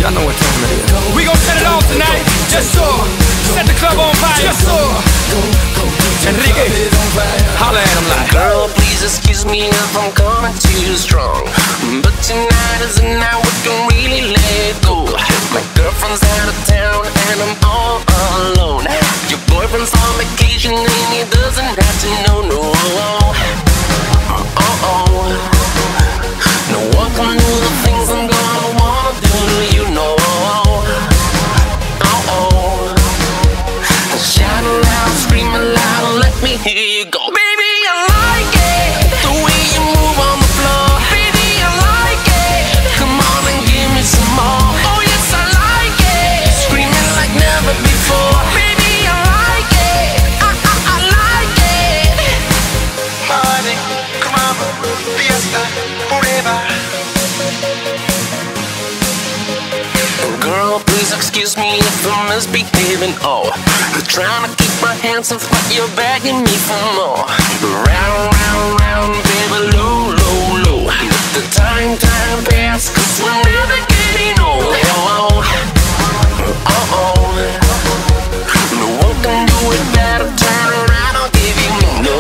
Y'all know what time it is. We gon' set it off tonight. Just so. Set the club on fire. Just so. Enrique, holla at him like, girl, please excuse me if I'm coming too strong, but tonight is the night we can really let go. My girlfriend's out of town and I'm all alone. Your boyfriend's on vacation and he doesn't have to know, no. No one can do the things I'm gonna wanna do to you, no. Shout aloud, scream aloud, let me hear you go. Baby, I like it, the way you move on the floor. Baby, I like it, come on and give me some more. Oh yes, I like it, screaming like never before. Baby, I like it, I like it. Party, come on, fiesta, forever. Girl, please excuse me if I'm misbehaving. Oh, I'm trying to keep my hands off, but you're begging me for more. Round, round, round, baby, low, low, low. Let the time pass, 'cause we're never getting old. No one can do it better. Turn around, I'll give you no.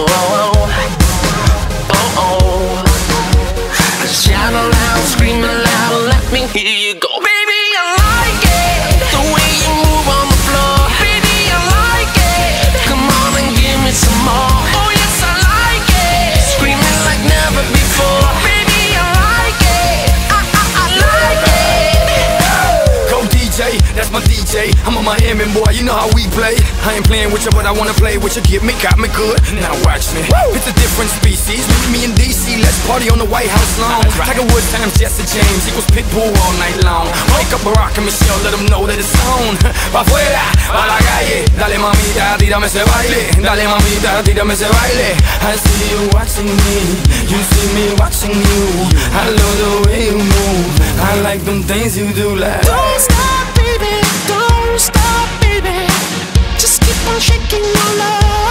Shout aloud, scream aloud, let me hear you go. Baby, I like it, the way you move on the floor. Baby, I like it, come on and give me some more. Oh yes, I like it, screaming like never before. Baby, I like it, I like it. go DJ, that's my DJ. I'm a Miami boy, you know how we play. I ain't playing with you, but I wanna play with you. Get me, got me good, now watch me. It's a different species, meet me in DC. Let's party on the White House lawn. Tiger Woods times Jesse James equals Pitbull all night long. Wake up Barack and Michelle, let them know that it's on. Pa' afuera, pa' la calle. Dale mamita, tírame ese baile. Dale mamita, tírame ese baile. I see you watching me, you see me watching you. I love the way you move, I like them things you do like. Don't stop, baby, don't stop, baby. Just keep on shaking your love.